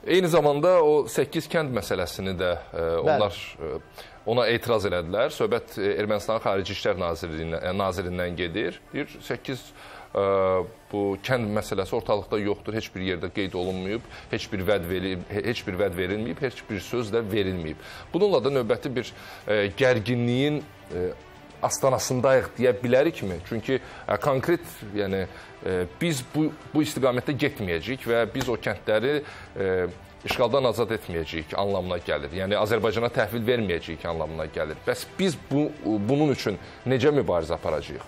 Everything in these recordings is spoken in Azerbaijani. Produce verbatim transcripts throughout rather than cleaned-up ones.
Eyni zamanda o səkkiz kənd məsələsini də e, onlar e, ona etiraz elədilər. Söhbət e, Ermənistanın Xarici İşlər Nazirliyindən, e, Nazirindən gedir. Bir səkkiz e, bu kənd məsələsi ortalıqda yoxdur, heç bir yerdə qeyd olunmayıb, heç bir vəd verilməyib, heç bir vəd verilməyib, heç bir söz də verilməyib. Bununla da növbəti bir e, gərginliyin e, astanasındayıq deyə bilərikmi? Çünki ə, konkret, yəni ə, biz bu, bu istiqamətdə getməyəcəyik və biz o kəndləri ə, işğaldan azad etməyəcəyik anlamına gəlir. Yəni Azərbaycana təhvil verməyəcəyik anlamına gəlir. Bəs biz bu, bunun üçün necə mübarizə aparacağıq?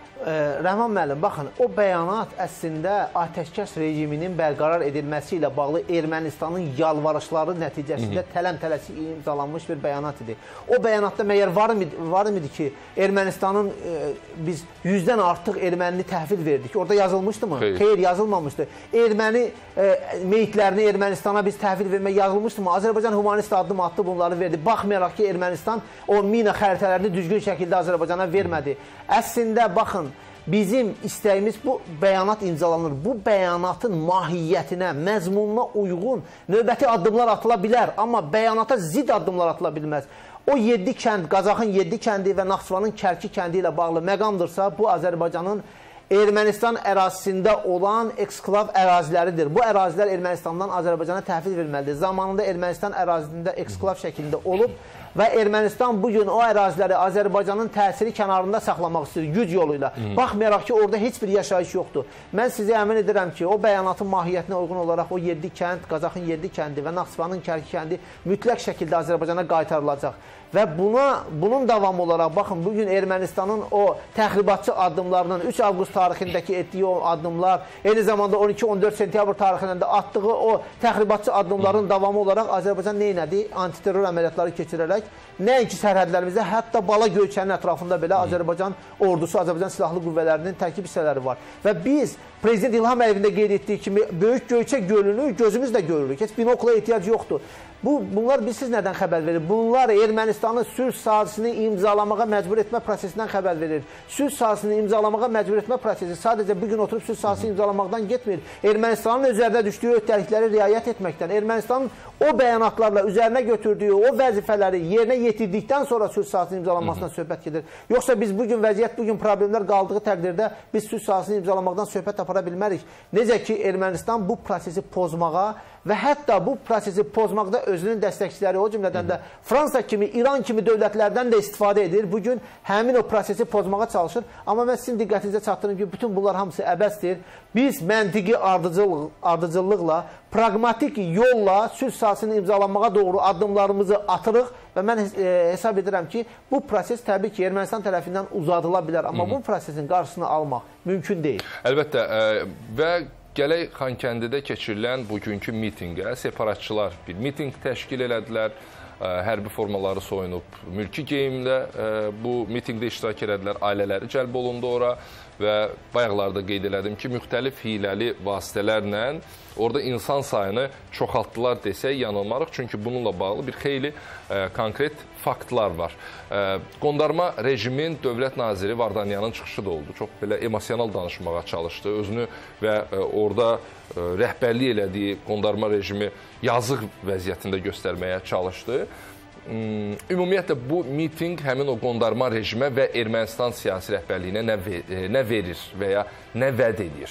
Rəhman müəllim, baxın, o bəyanat əslində atəşkəs rejiminin bərqərar edilməsi ilə bağlı Ermənistanın yalvarışları nəticəsində tələm-tələsi imzalanmış bir bəyanat idi. O bəyanatda məyər var mıydı, var mıydı ki, Ermənistanın e, biz yüzdən artıq ermənini təhvil verdik? Orada yazılmışdı mı? Xeyr, Xeyr yazılmamışdı. Erməni e, meyitlərini Ermənistana biz təhvil vermək yazılmışdı mı? Azərbaycan humanist addım attı, bunları verdi. Baxmayaraq ki, Ermənistan o mina xəritələrini düzgün şəkildə Azərbaycana vermədi. Əslində, baxın, bizim istəyimiz bu bəyanat imzalanır. Bu bəyanatın mahiyyətinə, məzmununa uyğun növbəti addımlar atıla bilər. Amma bəyanata zid addımlar atıla bilməz. O yeddi kənd, Qazaxın yeddi kəndi və Naxçıvanın Kərki kəndi ilə bağlı məqamdırsa, bu Azərbaycanın Ermənistan ərazisində olan eksklav əraziləridir. Bu ərazilər Ermənistandan Azərbaycana təhvil verməlidir. Zamanında Ermənistan ərazisində eksklav şəklində olub və Ermənistan bugün o əraziləri Azərbaycanın təsiri kənarında saxlamaq istəyir, güc yolu ilə. Hmm. Baxmayaraq ki, orada heç bir yaşayış yoxdur. Mən sizə əmin edirəm ki, o bəyanatın mahiyyətinə uyğun olaraq o yeddi kənd, Qazaxın yeddi kəndi və Naxçıvanın Kərki kəndi mütləq şəkildə Azərbaycana qaytarılacaq. Və buna, bunun davamı olaraq, baxın, bugün Ermənistanın o təxribatçı addımlarının üç avqust tarixindəki etdiyi o addımlar, eyni zamanda on iki on dörd sentyabr tarixində atdığı o təxribatçı addımların davamı olaraq Azərbaycan neynədi? Antiterror əməliyyatları keçirərək, nəinki sərhədlərimizdə, hətta Bala Göyçənin ətrafında belə Azərbaycan ordusu, Azərbaycan silahlı qüvvələrinin tərkib hissələri var. Və biz Prezident İlham Əliyevin də qeyd etdiyi kimi Böyük Göyçə gölünü gözümüzlə görürük. Heç binokla ehtiyac yoxdur. Bu, bunlar bizsiz nədən xəbər verir? Bunlar Ermənistanı sülh sazisini imzalamağa məcbur etmə prosesindən xəbər verir. Sülh sazisini imzalamağa məcbur etmə prosesi sadəcə bugün oturub sülh sazisini imzalamaqdan getmir. Ermənistanın üzərində düşdüyü öhdəlikləri riayət etməkdən, Ermənistanın o bəyanatlarla üzərinə götürdüyü o vəzifələri yerinə yetirdikdən sonra sülh sazisini imzalanmasından söhbət gedir. Yoxsa biz bugün vəziyyət, bugün problemlər qaldığı təqdirdə biz sülh sazisini imzalamaqdan söhbət apara bilmərik. Necə ki, Ermənistan bu prosesi pozmağa və hətta bu prosesi pozmaqda özünün dəstəkçiləri, o cümlədən də Fransa kimi, İran kimi dövlətlərdən də istifadə edir. Bugün həmin o prosesi pozmağa çalışır. Amma mən sizin diqqətinizə çatdırım ki, bütün bunlar hamısı əbəsdir. Biz məntiqi ardıcıllıq, ardıcıllıqla, pragmatik yolla sülh sazisinin imzalanmağa doğru addımlarımızı atırıq və mən e, hesab edirəm ki, bu proses təbii ki, Ermənistan tərəfindən uzadıla bilər. Amma Hı -hı. bu prosesin qarşısını almaq mümkün deyil. Əlbəttə ə, və gələk Xankəndidə keçirilən bugünkü mitinqə separatçılar bir mitinq təşkil elədilər. Hərbi formaları soyunub, mülki geyimlə bu mitinqdə iştirak elədilər, ailələri cəlb olundu ora və bayaqlarda qeyd elədim ki, müxtəlif hiləli vasitələrlə orada insan sayını çoxaltdılar desək yanılmarıq. Çünki bununla bağlı bir xeyli e, konkret faktlar var. E, qondarma rejimin dövlət naziri Vardanyanın çıxışı da oldu. Çox belə emosional danışmağa çalışdı. Özünü və e, orada e, rəhbərlik elədiyi qondarma rejimi yazıq vəziyyətində göstərməyə çalışdı. Ümumiyyətlə, bu miting həmin o qondarma rejimə və Ermənistan siyasi rəhbərliyinə nə, ver, nə verir və ya nə vəd edir?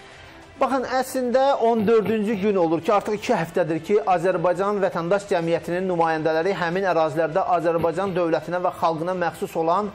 Baxın, əslində on dördüncü gün olur ki, artıq iki həftədir ki, Azərbaycan vətəndaş cəmiyyətinin nümayəndələri həmin ərazilərdə Azərbaycan dövlətinə və xalqına məxsus olan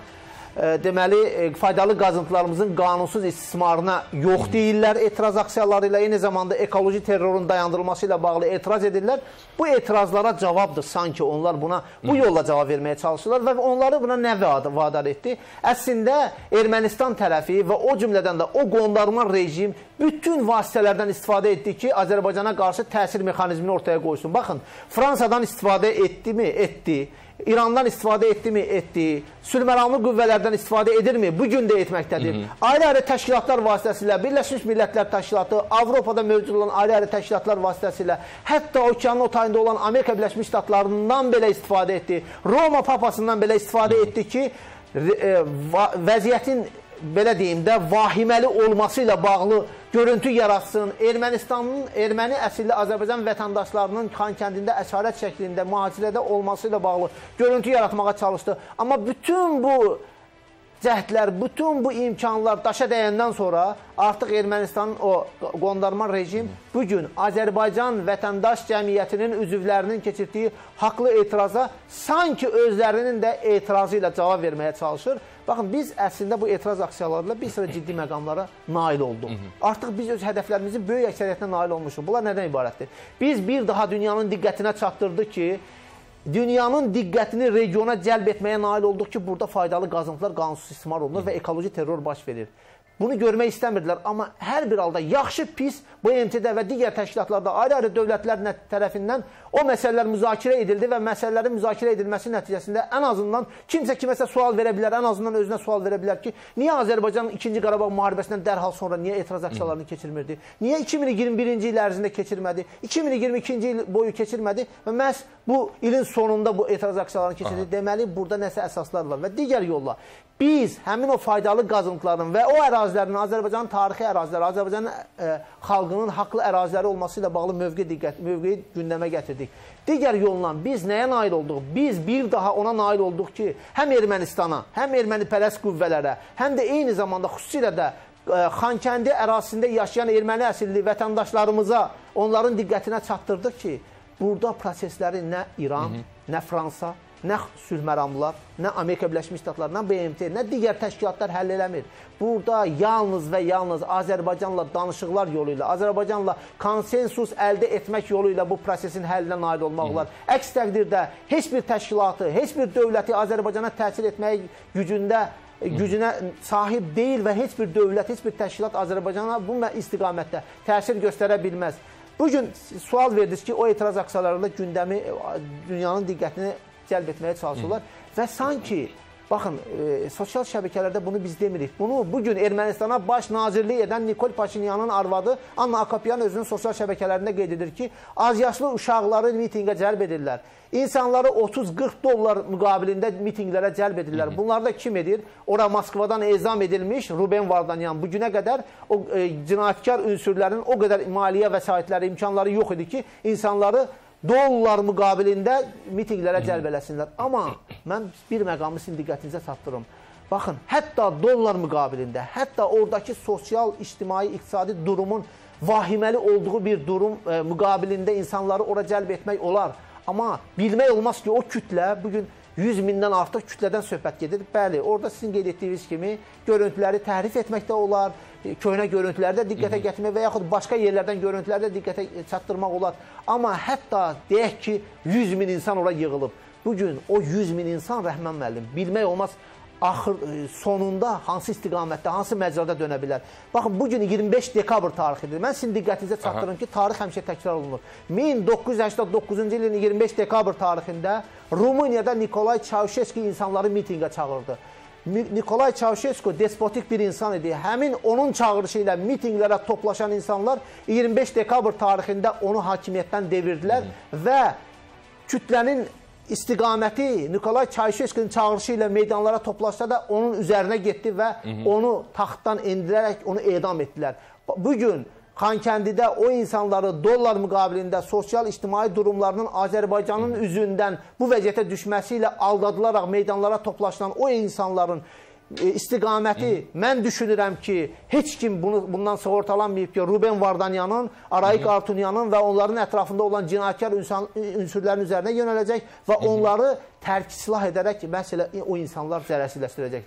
deməli, faydalı qazıntılarımızın qanunsuz istismarına yox deyirlər etiraz aksiyaları ilə, eyni zamanda ekoloji terrorun dayandırılması ilə bağlı etiraz edirlər. Bu etirazlara cavabdır sanki onlar buna bu yolla cavab verməyə çalışırlar və onları buna nə vadar etdi? Əslində Ermənistan tərəfi və o cümlədən də o qondarma rejim bütün vasitələrdən istifadə etdi ki, Azərbaycana qarşı təsir mexanizmini ortaya qoysun. Baxın, Fransadan istifadə etdi mi? Etdi. İrandan istifadə etdi mi? Etdi. Sülhməramlı qüvvələrdən istifadə edirmi? Bugün də etməkdədir. Ayrı-ayrı təşkilatlar vasitəsilə, Birləşmiş Millətlər Təşkilatı, Avropada mövcud olan ayrı-ayrı təşkilatlar vasitəsilə, hətta okeanın o tayında olan Amerika Birləşmiş Ştatlarından belə istifadə etdi. Roma papasından belə istifadə etdi ki, vəziyyətin belə deyim də, vahiməli olması ilə bağlı görüntü yaratsın. Ermənistanın, erməni əsilli Azərbaycan vətəndaşlarının Xankəndində əsarət şəklində mühacirədə olması ilə bağlı görüntü yaratmağa çalışdı. Amma bütün bu cəhdlər, bütün bu imkanlar daşa dəyəndən sonra artıq Ermənistanın o qondarma rejim bugün Azərbaycan vətəndaş cəmiyyətinin üzvlərinin keçirdiyi haqlı etiraza sanki özlərinin də etirazı ilə cavab verməyə çalışır. Baxın, biz əslində bu etiraz aksiyalarıyla bir sıra ciddi məqamlara nail olduq. Artıq biz öz hədəflərimizin böyük əksəriyyətinə nail olmuşuq. Bunlar nədən ibarətdir? Biz bir daha dünyanın diqqətinə çatdırdıq ki, dünyanın diqqətini regiona cəlb etməyə nail olduq ki, burada faydalı qazıntılar qanunsuz istismar olunur və ekoloji terror baş verir. Bunu görmək istəmirdilər, amma hər bir halda yaxşı, pis B M T-də və digər təşkilatlarda ayrı-ayrı dövlətlər tərəfindən o məsələlər müzakirə edildi və məsələlərin müzakirə edilməsi nəticəsində ən azından kimsə kiməsə sual verə bilər, ən azından özünə sual verə bilər ki, niyə Azərbaycan ikinci Qarabağ müharibəsindən dərhal sonra niyə etiraz aksiyalarını keçirmirdi? Niyə iki min iyirmi birinci il ərzində keçirmədi? iki min iyirmi ikinci il boyu keçirmədi və məhz bu ilin sonunda bu etiraz aksiyalarını keçirdi. Deməli, burada nəsə əsaslar var və digər yolla biz həmin o faydalı qazıntıların və o ərazilərin, Azərbaycanın tarixi əraziləri, Azərbaycanın ə, xalqının haqlı əraziləri olması ilə bağlı mövqe diqqət, mövqeyi gündəmə gətirdik. Digər yolla biz nəyə nail olduq? Biz bir daha ona nail olduq ki, həm Ermənistana, həm erməni pərəst qüvvələrə, həm də eyni zamanda xüsusilə də ə, Xankəndi ərazisində yaşayan erməni əsilli vətəndaşlarımıza onların diqqətinə çatdırdıq ki, burada prosesləri nə İran, Hı -hı. nə Fransa, nə sülh məramlar, nə Amerika Birləşmiş Ştatları, nə B M T, nə digər təşkilatlar həll eləmir. Burada yalnız və yalnız Azərbaycanla danışıqlar yolu ilə, Azərbaycanla konsensus əldə etmək yolu ilə bu prosesin həllinə nail olmaq olar. Əks təqdirdə heç bir təşkilatı, heç bir dövləti Azərbaycana təsir etmək gücündə gücünə sahib deyil və heç bir dövlət, heç bir təşkilat Azərbaycana bu istiqamətdə təsir göstərə bilməz. Bugün sual verdiniz ki, o etiraz aksiyalarında gündəmi, dünyanın diqqətini cəlb etməyə çalışırlar və sanki, baxın, e, sosial şəbəkələrdə bunu biz demirik. Bunu bugün Ermənistana baş nazirlik edən Nikol Paşinyanın arvadı Anna Akopyan özünün sosial şəbəkələrində qeyd edir ki, az yaşlı uşaqları mitinqə cəlb edirlər. İnsanları otuz qırx dollar müqabilində mitinqlərə cəlb edirlər. Bunları da kim edir? Ora Moskvadan ezam edilmiş Ruben Vardanyan bugünə qədər o e, cinayətkar ünsürlərin o qədər maliyyə vəsaitləri, imkanları yox idi ki, insanları dollar müqabilində mitinqlərə cəlb eləsinlər. Amma mən bir məqamı sizin diqqətinizə çatdırım. Baxın, hətta dollar müqabilində, hətta oradakı sosial, ictimai, iqtisadi durumun vahiməli olduğu bir durum e, müqabilində insanları ora cəlb etmək olar. Amma bilmək olmaz ki, o kütlə bugün yüz mindən artıq kütlədən söhbət gedir. Bəli, orada sizin qeyd etdiyiniz kimi görüntüləri təhrif etməkdə olar, köhnə görüntülərdə diqqətə gətirmək və yaxud başqa yerlərdən görüntülərdə diqqətə çatdırmaq olar. Amma hətta deyək ki, yüz min insan ora yığılıb. Bugün o yüz min insan, Rəhman müəllim, bilmək olmaz axır sonunda hansı istiqamətdə, hansı məcrada dönə bilər. Baxın, bugün iyirmi beş dekabr tarixidir. Mən sizin diqqətinizə çatdırım ki, tarix həmişə təkrar olunur. min doqquz yüz səksən doqquzuncu ilin iyirmi beş dekabr tarixində Rumuniyada Nikolay Çavuşeski insanları mitinqə çağırdı. Nikolay Çavuşeski despotik bir insan idi. Həmin onun çağırışı ilə mitinqlərə toplaşan insanlar iyirmi beş dekabr tarixində onu hakimiyyətdən devirdilər və kütlənin istiqaməti Nikolay Çavuşeskinin çağırışı ilə meydanlara toplaşsa da onun üzərinə getdi və onu taxtdan endirərək onu edam etdilər. Bugün Xankəndidə o insanları dollar müqabilində sosial ictimai durumlarının Azərbaycanın üzündən bu vəziyyətə düşməsi ilə aldadılaraq meydanlara toplaşılan o insanların istiqaməti, mən düşünürəm ki, heç kim bunu, bundan sığortalanmayıb ki, Ruben Vardanyanın, Arayik Artunyanın və onların ətrafında olan cinayətkar ünsürlərin üzərinə yönələcək və onları tərk silah edərək məsələ o insanlar zərərsizləşdirəcək.